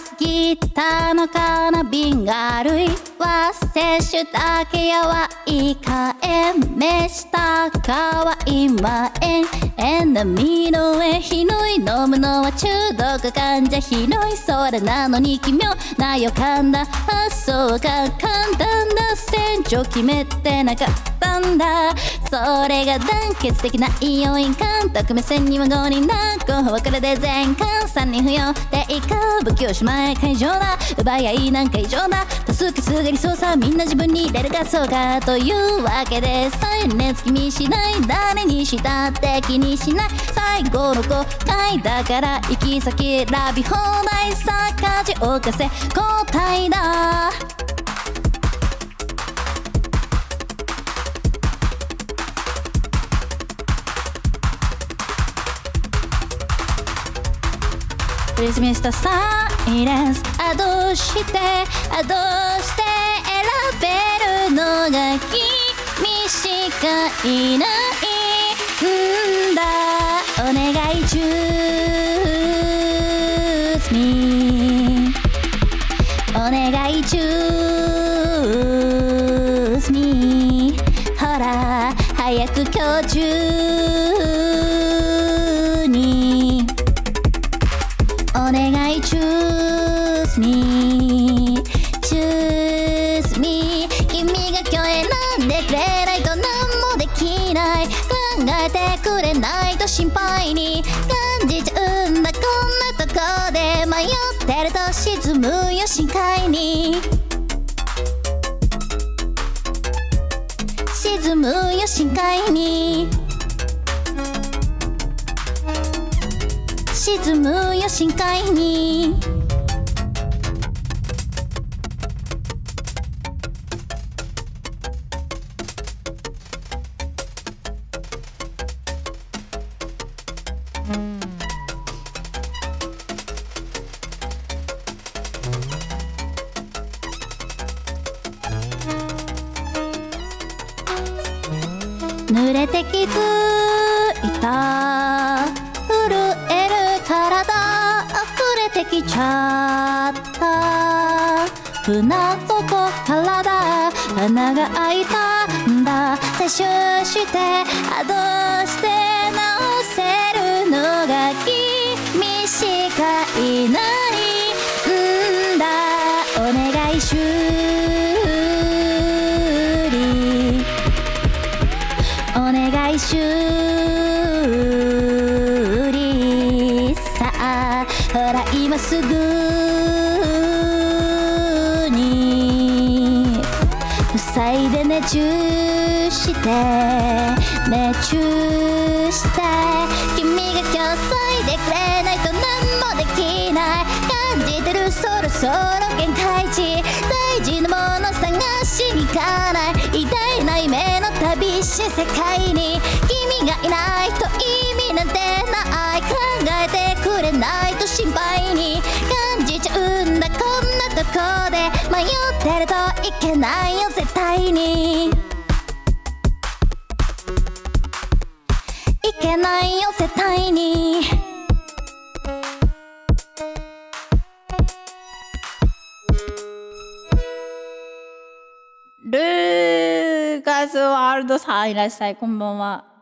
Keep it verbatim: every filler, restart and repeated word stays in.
すぎたのかな瓶が悪いは摂取だけやはいいかえめしたかはいまえんえんなみのえひのい飲むのは中毒患者ひどいそれなのに奇妙な予感だ発想が簡単だ戦場決めてなかったんだそれが団結的な要因監督目線にはごにんだ候補はこれで全巻さんにん不要でいいか武器をしまえ会場だ奪い合いなんか異常だ多数決が理想さみんな自分に入れるがそうかというわけで再熱気にしない誰にしたって気にしない最後の後悔だから行き先選び放題さ舵を貸せ交代だリズムしたサイレンスあどうしてあどうして選べるのが君しかいないんだお願いチュースミーお願いチュースミーほら早く今日中にお願いチュースミーチュースミー君が今日選んでくれないと何もできない考えてくれないと心配に感じちゃうんだこんなとこで迷ってると沈むよ深海に沈むよ深海に沈むよ深海に濡れて気づいた震える体溢れてきちゃった船底からだ穴が開いたんだ最終してあどうして直せるのが君しかいないんだお願い修理お願い修理さあほら今すぐに塞いで熱中して熱中して君が今日塞いでくれないと何もできない感じてるそろそろ限界値大事なもの探しに行かない偉大な夢の旅新世界に君がいないと意味なんてない考えてくれないと心配に感じちゃうんだこんなとこで迷ってるといけないよ絶対にいけないよ絶対にルーカスワールドさんいらっしゃいこんばんは。